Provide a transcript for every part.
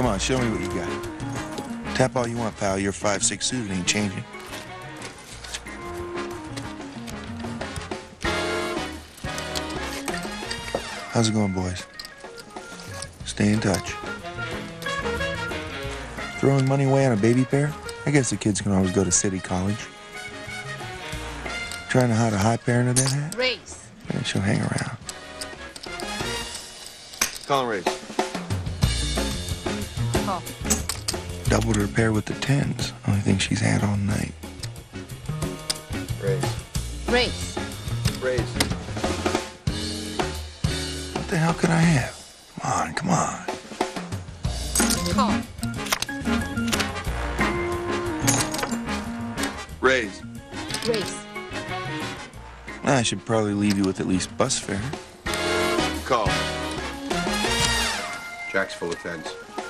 Come on, show me what you got. Tap all you want, pal. You're 5'6" suit. It ain't changing. How's it going, boys? Stay in touch. Throwing money away on a baby pair? I guess the kids can always go to city college. Trying to hide a high pair into that hat? Race. And she'll hang around. Call Race. Call. Doubled her pair with the 10s. Only thing she's had all night. Race. Race. Race. What the hell could I have? Come on, come on. Call. Raise. Race. I should probably leave you with at least bus fare. Call. Jack's full of 10s.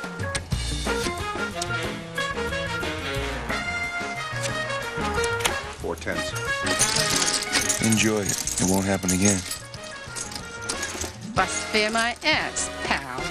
Four 10s. Enjoy it. It won't happen again. Bus fare my ass, pal.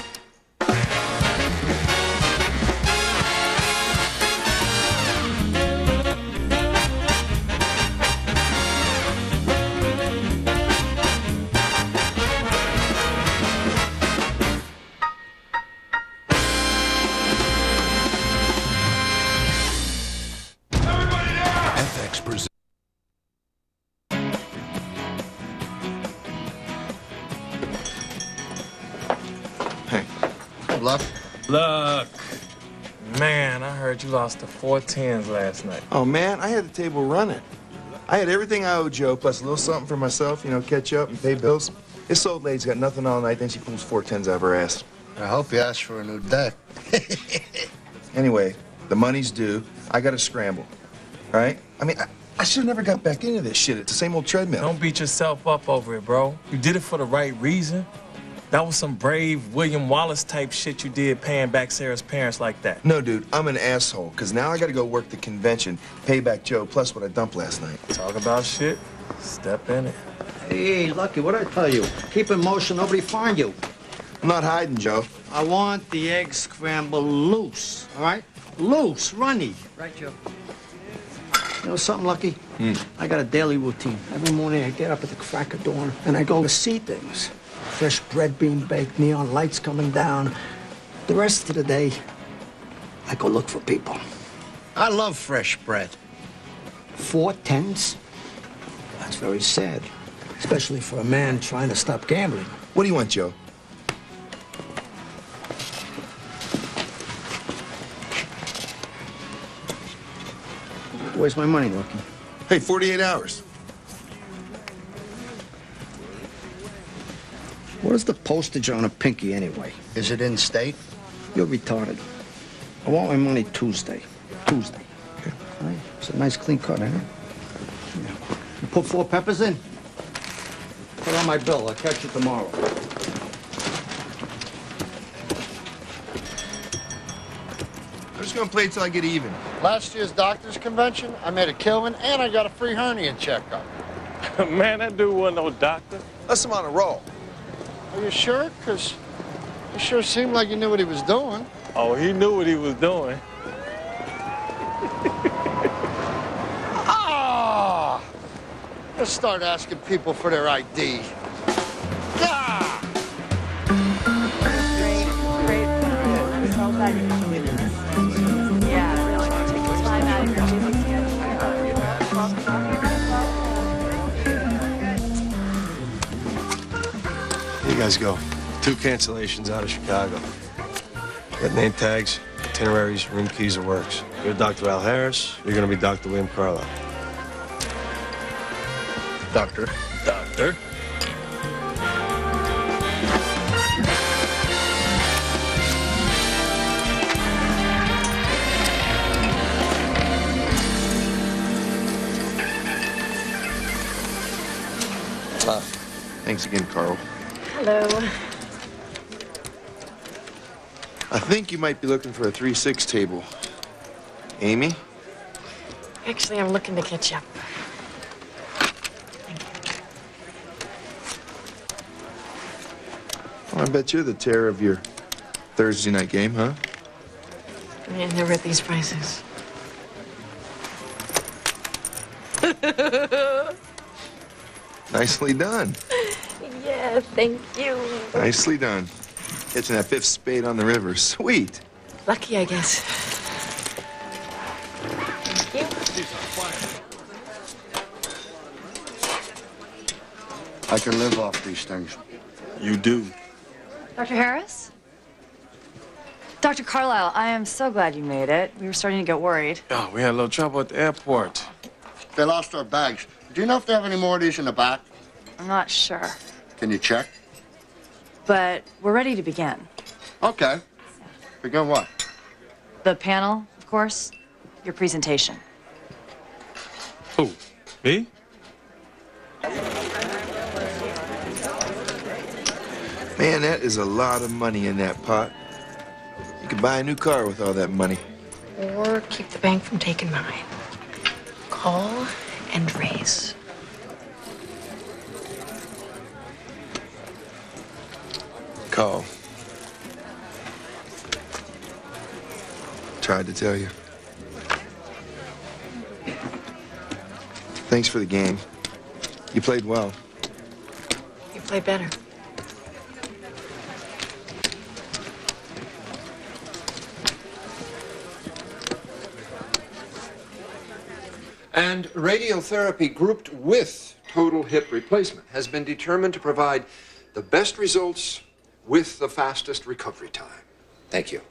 Luck? Look, man, I heard you lost the 4 10s last night. Oh, man, I had the table running. I had everything I owe Joe, plus a little something for myself, you know, catch up and pay bills. This old lady's got nothing all night, then she pulls 4 10s out of her ass. I hope you asked for a new deck. Anyway, the money's due. I gotta scramble, all right? I mean, I should have never got back into this shit. It's the same old treadmill. Don't beat yourself up over it, bro. You did it for the right reason. That was some brave William Wallace type shit you did, paying back Sarah's parents like that. No, dude, I'm an asshole, because now I gotta go work the convention, pay back Joe, plus what I dumped last night. Talk about shit, step in it. Hey, Lucky, what'd I tell you? Keep in motion, nobody find you. I'm not hiding, Joe. I want the egg scrambled loose, all right? Loose, runny. Right, Joe. You know something, Lucky? I got a daily routine. Every morning I get up at the crack of dawn and I go to see things. Fresh bread being baked, neon lights coming down. The rest of the day, I go look for people. I love fresh bread. 4 10s? That's very sad, especially for a man trying to stop gambling. What do you want, Joe? Where's my money, Lucky? Hey, 48 hours. What is the postage on a pinky anyway? Is it in state? You're retarded. I want my money Tuesday. Tuesday. Okay. All right. It's a nice clean cut, eh? Yeah. You put 4 peppers in? Put on my bill. I'll catch you tomorrow. I'm just gonna play till I get even. Last year's doctor's convention, I made a killing and I got a free hernia checkup. Man, that dude wasn't no doctor. Unless I'm on a roll. Are you sure? Because he sure seemed like he knew what he was doing. Oh, he knew what he was doing. Ah! Let's start asking people for their ID. Ah! Here you guys go. 2 cancellations out of Chicago. Got name tags, itineraries, room keys, the works. You're Dr. Al Harris. You're gonna be Dr. William Carlo. Doctor. Doctor? Thanks again, Carl. Hello. I think you might be looking for a 3-6 table. Amy? Actually, I'm looking to catch up. Well, I bet you're the terror of your Thursday night game, huh? Yeah, never at these prices. Nicely done. Yeah, thank you. Nicely done. Catching that fifth spade on the river. Sweet. Lucky, I guess. Thank you. I can live off these things. You do. Dr. Harris? Dr. Carlisle, I am so glad you made it. We were starting to get worried. Oh, we had a little trouble at the airport. They lost our bags. Do you know if they have any more of these in the back? I'm not sure, Can you check? but we're ready to begin. Okay. Begin what? The panel, of course, your presentation. Who? Me? Man, that is a lot of money in that pot. You could buy a new car with all that money. Or keep the bank from taking mine. Call and raise. Call. Tried to tell you. Thanks for the game. You played well. You play better. And radiotherapy grouped with total hip replacement has been determined to provide the best results with the fastest recovery time. Thank you.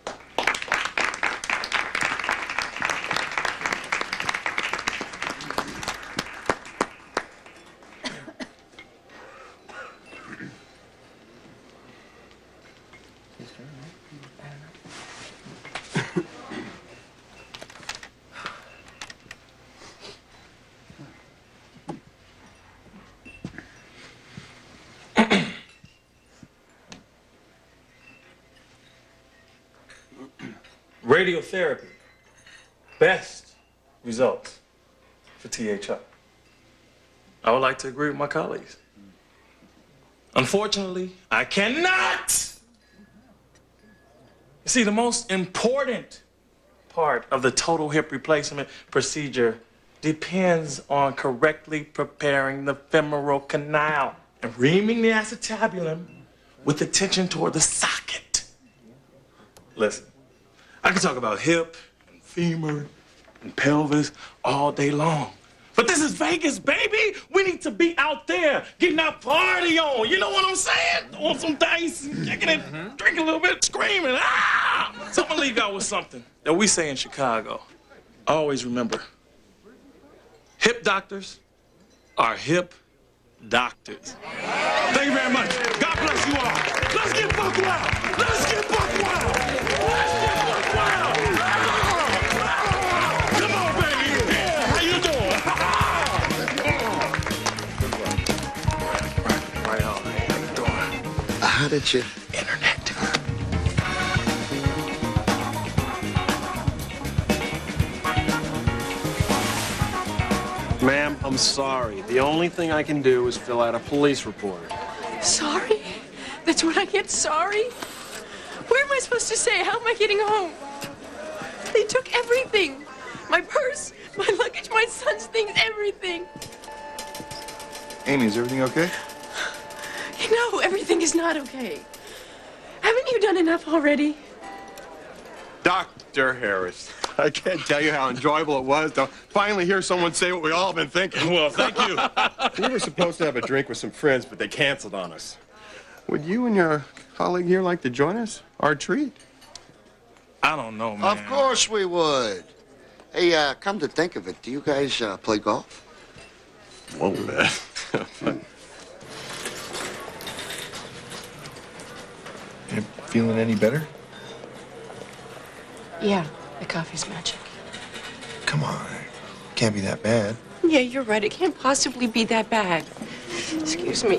Radiotherapy. Best results for THR. I would like to agree with my colleagues. Unfortunately, I cannot. You see, the most important part of the total hip replacement procedure depends on correctly preparing the femoral canal and reaming the acetabulum with attention toward the socket. Listen, I can talk about hip and femur and pelvis all day long. But this is Vegas, baby. We need to be out there getting our party on. You know what I'm saying? On some dice and kicking it, drinking a little bit, screaming. Ah! So I'm gonna leave y'all with something that we say in Chicago. Always remember, hip doctors are hip doctors. Thank you very much. God bless you all. Let's get buck wild. Let's get buck wild. Let's get buck wild. Come on, baby. How you doing? Right on. How you doing? How did you? Internet. Ma'am, I'm sorry. The only thing I can do is fill out a police report. Sorry? That's what I get, sorry? Where am I supposed to say? How am I getting home? They took everything. My purse, my luggage, my son's things, everything. Amy, is everything okay? No, everything is not okay. Haven't you done enough already? Dr. Harris, I can't tell you how enjoyable it was to finally hear someone say what we all been thinking. Well, thank you. We were supposed to have a drink with some friends, but they canceled on us. Would you and your colleague here like to join us? Our treat. I don't know, man. Of course we would. Hey, come to think of it, do you guys play golf? Whoa, man. You feeling any better? Yeah, the coffee's magic. Come on. Can't be that bad. Yeah, you're right. It can't possibly be that bad. Excuse me.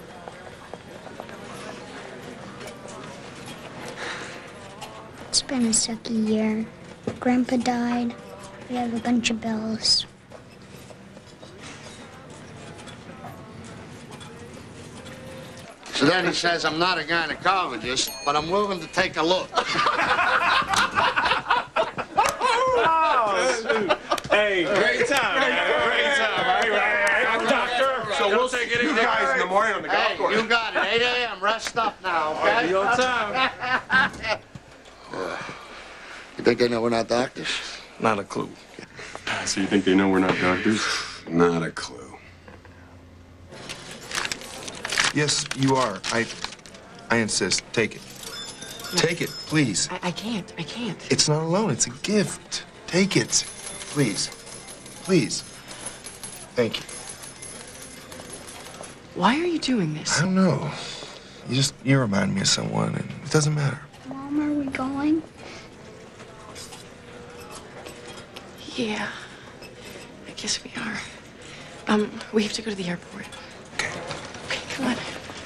It's been a sucky year. Grandpa died. We have a bunch of bills. So then he says, I'm not a gynecologist, but I'm willing to take a look. Hey, great time, man. Great time. Right? Doctor. So we'll take it. You guys in the morning on the golf course. You got it. 8 a.m. Rest up now, okay? Be on time. You think they know we're not doctors? Not a clue. So you think they know we're not doctors? Not a clue. Yes, you are. I insist. Take it. Take it, please. I can't. I can't. It's not a loan. It's a gift. Take it. Please. Please. Thank you. Why are you doing this? I don't know. You remind me of someone, and it doesn't matter. Mom, are we going? Yeah. I guess we are. We have to go to the airport. Okay. Okay, come on.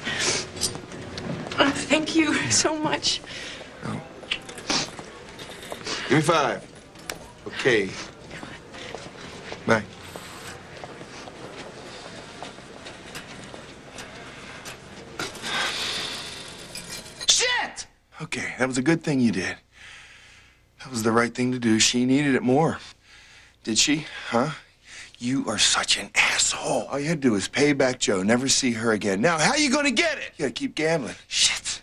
Thank you so much. Oh. Give me 5. Okay. Bye. Shit! Okay, that was a good thing you did. That was the right thing to do. She needed it more. Did she? Huh? You are such an asshole. All you had to do was pay back Joe, never see her again. Now, how are you gonna get it? You gotta keep gambling. Shit.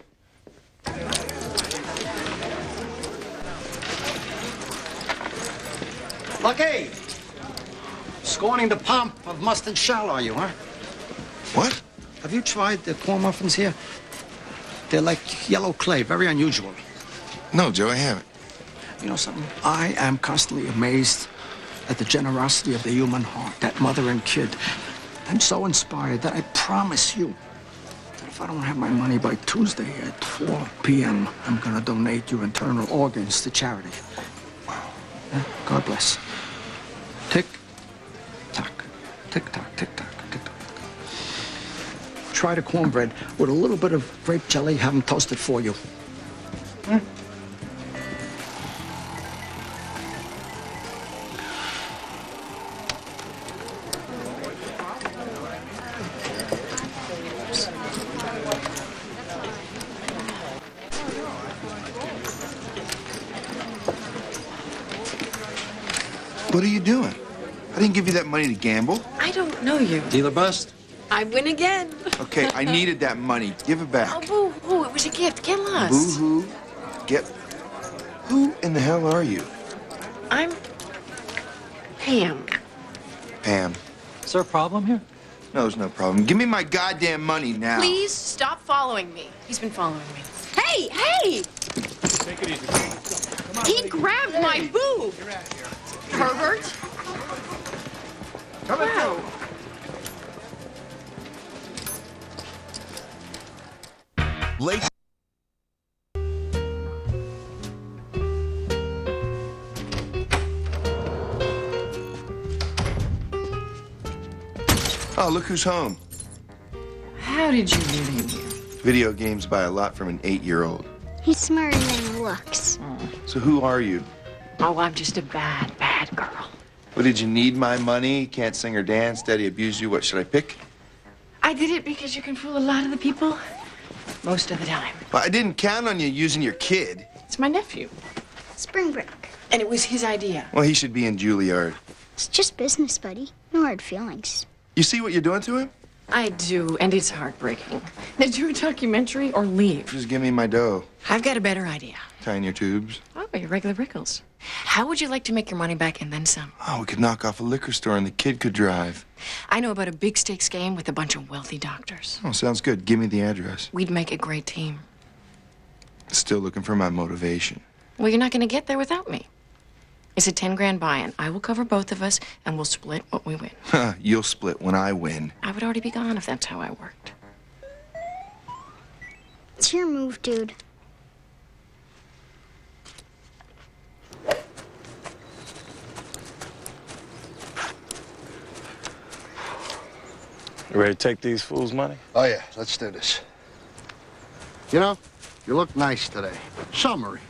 Lucky! Scorning the pomp of mustard shell, are you, huh? What? Have you tried the corn muffins here? They're like yellow clay, very unusual. No, Joe, I haven't. You know something? I am constantly amazed at the generosity of the human heart, that mother and kid. I'm so inspired that I promise you that if I don't have my money by Tuesday at 4 p.m., I'm going to donate your internal organs to charity. Yeah? God bless. Tick, tock, tick tock, tick tock, tick tock. Try the cornbread with a little bit of grape jelly, have them toasted for you. Hmm? What are you doing? I didn't give you that money to gamble. I don't know you. Dealer bust? I win again. Okay, I needed that money. Give it back. Oh, boo-hoo. It was a gift. Get lost. Boo-hoo. Who in the hell are you? I'm Pam. Pam. Is there a problem here? No, there's no problem. Give me my goddamn money now. Please stop following me. He's been following me. Hey, hey! Take it easy. Come on, He grabbed my boob. Pervert. Wow. Late. Oh, look who's home. How did you get in here? Video games buy a lot from an 8-year-old. He's smarter than he looks. So who are you? Oh, I'm just a bad, bad girl. What, did you need my money? Can't sing or dance? Daddy abused you? What should I pick? I did it because you can fool a lot of the people most of the time. Well, I didn't count on you using your kid. It's my nephew. Spring break. And it was his idea. Well, he should be in Juilliard. It's just business, buddy. No hard feelings. You see what you're doing to him? I do, and it's heartbreaking. Now do a documentary or leave. Just give me my dough. I've got a better idea. Tying your tubes. Oh, your regular Rickles. How would you like to make your money back and then some? Oh, we could knock off a liquor store and the kid could drive. I know about a big stakes game with a bunch of wealthy doctors. Oh, sounds good. Give me the address. We'd make a great team. Still looking for my motivation. Well, you're not going to get there without me. It's a 10 grand buy-in. I will cover both of us, and we'll split what we win. Huh, you'll split when I win. I would already be gone if that's how I worked. It's your move, dude. You ready to take these fools' money? Oh, yeah. Let's do this. You know, you look nice today. Summery.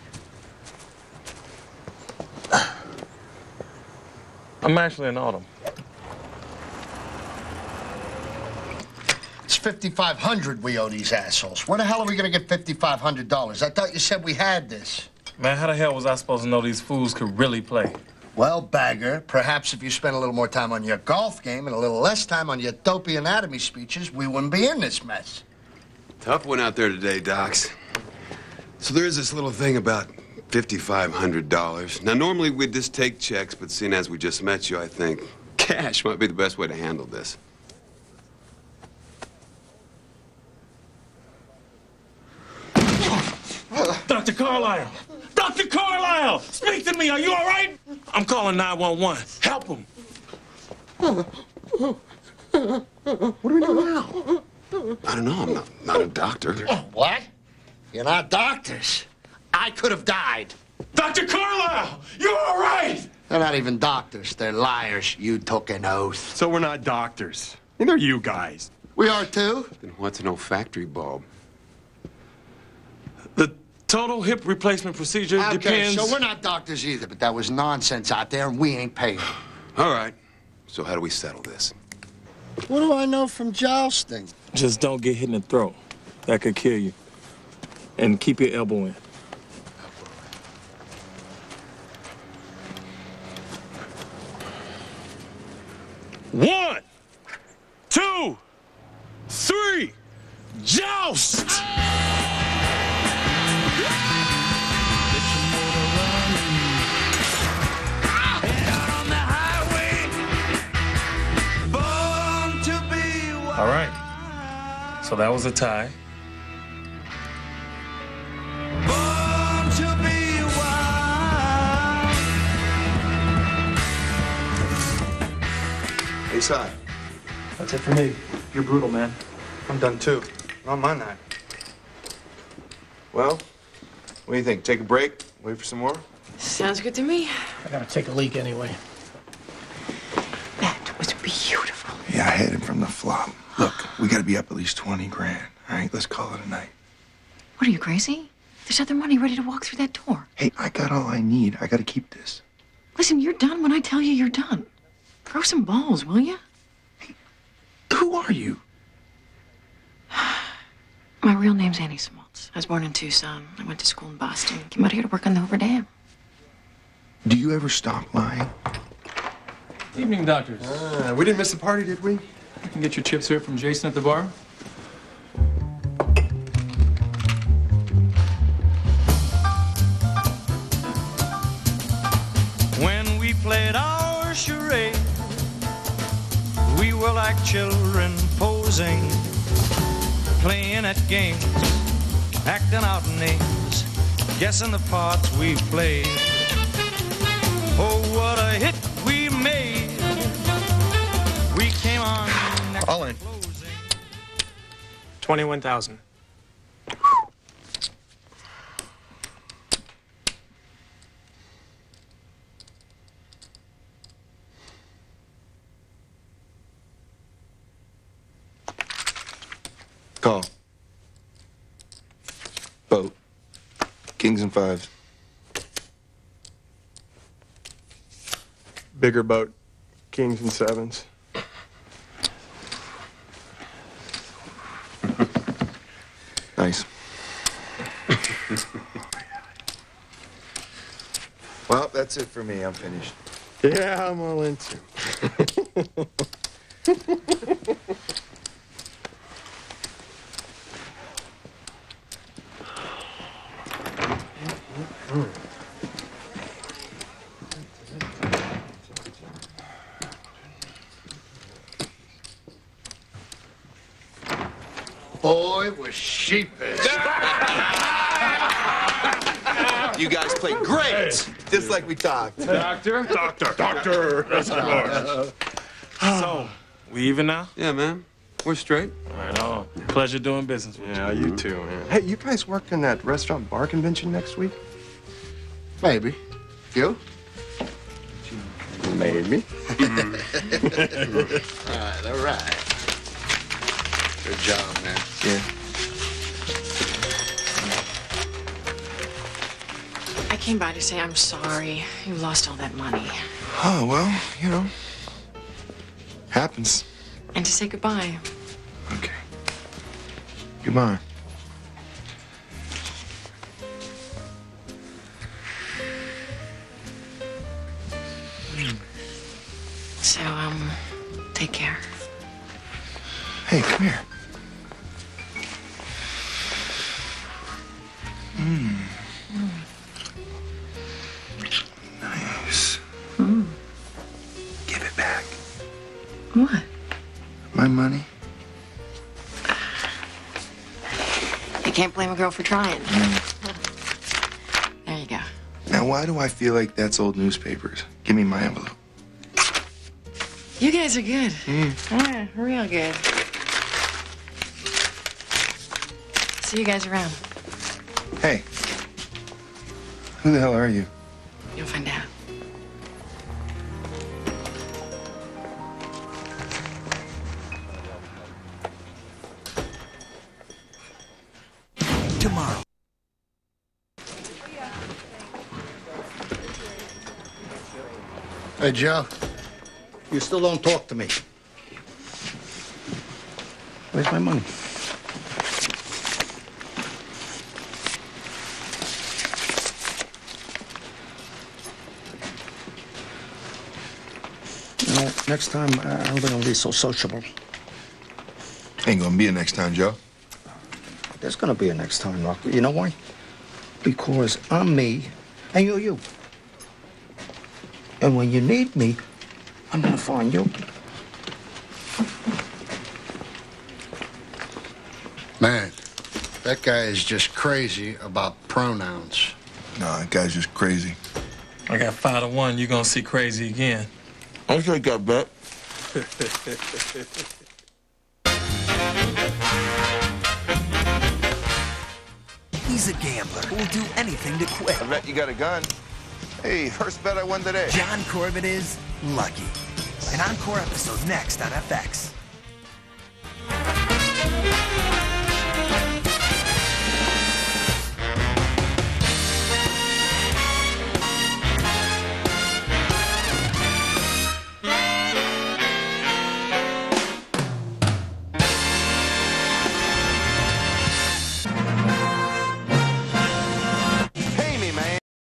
I'm actually in autumn. It's $5,500 we owe these assholes. Where the hell are we gonna get $5,500? I thought you said we had this. Man, how the hell was I supposed to know these fools could really play? Well, Bagger, perhaps if you spent a little more time on your golf game and a little less time on your dopey anatomy speeches, we wouldn't be in this mess. Tough one out there today, Docs. So there is this little thing about $5,500. Now, normally we'd just take checks, but seeing as we just met you, I think cash might be the best way to handle this. Dr. Carlisle! Dr. Carlisle! Speak to me! Are you all right? I'm calling 911. Help him! What do we do now? I don't know. I'm not a doctor. What? You're not doctors. I could have died. Dr. Carlisle! You're all right! They're not even doctors. They're liars. You took an oath. So we're not doctors. Neither are you guys. We are too. Then what's an olfactory bulb? The total hip replacement procedure depends... Okay, so we're not doctors either, but that was nonsense out there, and we ain't paying. All right. So how do we settle this? What do I know from jousting? Just don't get hit in the throat. That could kill you. And keep your elbow in. One, two, three, joust! All right. So that was a tie. Hey, Si. That's it for me. You're brutal, man. I'm done too. On my night. Well, what do you think? Take a break? Wait for some more? Sounds good to me. I gotta take a leak anyway. That was beautiful. Yeah, I had him from the flop. Look, we gotta be up at least 20 grand. All right, let's call it a night. What are you, crazy? There's other money ready to walk through that door. Hey, I got all I need. I gotta keep this. Listen, you're done when I tell you you're done. Throw some balls, will you? Who are you? My real name's Annie Smaltz. I was born in Tucson. I went to school in Boston. Came out here to work on the Hoover Dam. Do you ever stop lying? Evening, doctors. We didn't miss the party, did we? You can get your chips here from Jason at the bar. When we played our charade, we were like children posing, playing at games, acting out names, guessing the parts we played. Oh, what a hit we made. We came on next All in. closing. 21,000. Call. Boat. Kings and fives. Bigger boat. Kings and sevens. Nice. Well, that's it for me. I'm finished. Yeah, I'm all in too. Boy, was sheepish. You guys played great, just like we talked. Doctor? Doctor. That's So, we even now? Yeah, man. We're straight. Right on. Pleasure doing business with you. Yeah, you too, man. Hey, you guys working that restaurant bar convention next week? Maybe. You? Maybe. All right. Good job, man. Yeah. I came by to say I'm sorry. You lost all that money. Oh, well, you know. Happens. And to say goodbye. Okay. Come on. So, take care. Hey, come here. Nice. Give it back. What? My money. You can't blame a girl for trying. There you go. Now, why do I feel like that's old newspapers? Give me my envelope. You guys are good. Yeah, real good. See you guys around. Hey. Who the hell are you? You'll find out. Tomorrow. Hey, Joe. You still don't talk to me. Where's my money? You know, next time, I'm gonna be so sociable. Ain't gonna be a next time, Joe. There's gonna be a next time, Rocky. You know why? Because I'm me, and you're you. And when you need me, I'm gonna find you. Man, that guy is just crazy about pronouns. No, that guy's just crazy. I got 5-1. You're gonna see crazy again. I'll take that bet. He's a gambler who will do anything to quit. I bet you got a gun. Hey, first bet I won today. John Corbett is lucky. An encore episode next on FX.